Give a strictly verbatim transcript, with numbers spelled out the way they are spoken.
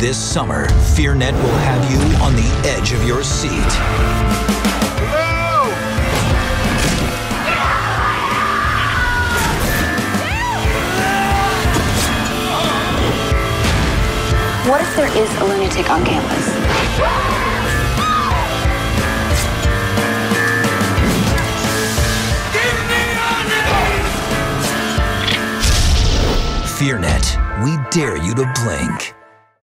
This summer, FEARnet will have you on the edge of your seat. What if there is a lunatic on campus? FEARnet, we dare you to blink.